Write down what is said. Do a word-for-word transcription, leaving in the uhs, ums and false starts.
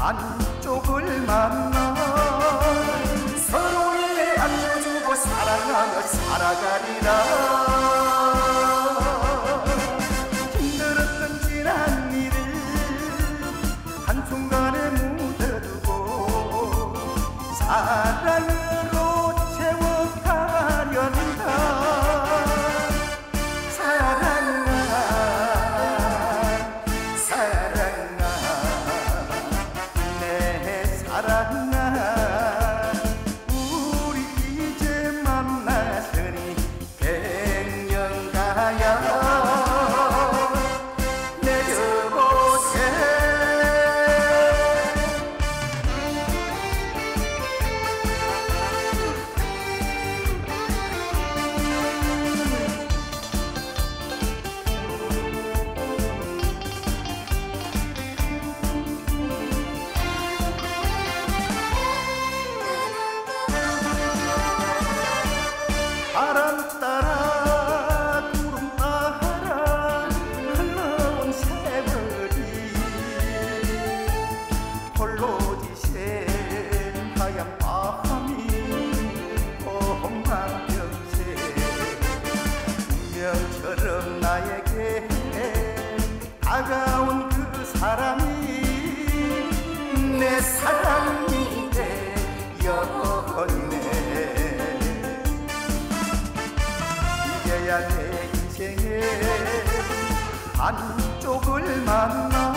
반쪽을 만나 서로에게 안겨주고 사랑하며 살아가리라. 힘들었던 지난 일을 한순간에 묻어두고 사랑으로 채워가련다. 사랑아 사랑아 내 사랑아 우리 이제 만났으니 백년 가야 바람 따라 구름 따라 흘러온 새들이 홀로 지샌 하얀 밤이 험한병세 운명처럼 나에게 다가온 그 사람이 내 사랑이 되었네. 이제야 내 인생의 반쪽을 만나